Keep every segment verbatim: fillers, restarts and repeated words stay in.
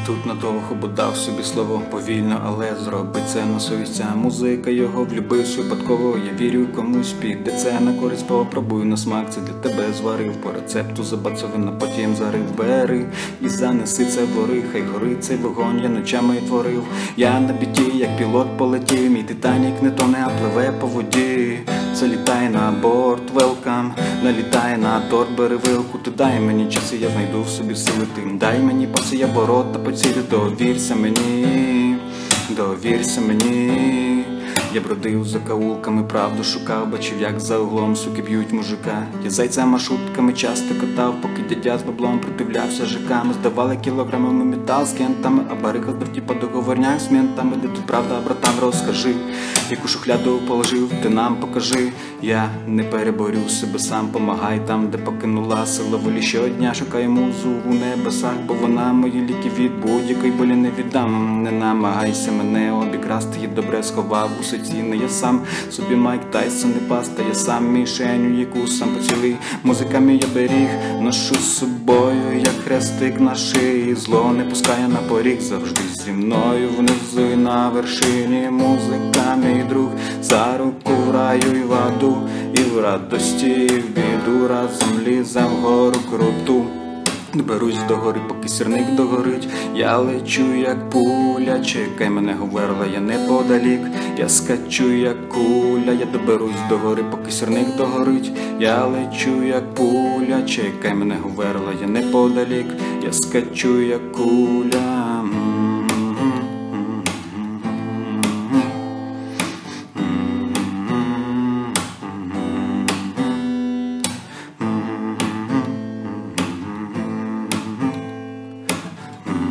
тут надовго, бо дав собі слово повільно, але зробить це на совість. Ця музика його влюбився випадково. Я вірю, комусь піде це на користь, попробую на смак. Це для тебе зварив по рецепту забацовина, потім зарив. Бери і занеси це в гори, хай горить цей вогонь, я ночами творив. Я на біті, як пілот полетів, мій Титанік не тоне, а пливе по воді. Залітай на борт, велкам, налітай на торт, бери вилку. Ти дай мені час, і я знайду в собі сили тим. Дай мені паси, я ворота по цілі, довірся мені, довірся мені. Я бродив за каулками, правду шукав, бачив, як за углом суки б'ють мужика. Я зайцями шутками часто катав, поки дядя з баблом придивлявся жиками. Здавали кілограмами метал з кентами, а барига здав тіпа договорняк з ментами. Де тут правда, братан, розкажи, яку шухляду положив, ти нам покажи. Я не переборю себе сам, помагай там, де покинула сила волі. Щодня шукаю музу у небесах, бо вона мої ліки від будь-якої болі не віддам. Не намагайся мене обікрасти, я добре сховав усе цінне. Я сам собі Майк Тайсон, не паста, я сам мішеню, яку сам поцілий. Музиками я беріг, ношу з собою, як хрестик на шиї. Зло не пускає на поріг, завжди зі мною внизу і на вершині. Музика, мій друг, за руку в раю і в аду, і в радості, і в біду, разом лізем вгору круту. Доберусь до гори, поки сірник догорить. Я лечу, як пуля, чекай мене, говорила я неподалік. Я скачу, як куля, я доберусь до гори, поки сірник догорить. Я лечу, як пуля, чекай мене, говорила я неподалік. Я скачу, як куля.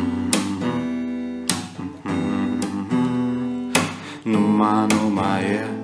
Numa, numa, yeah.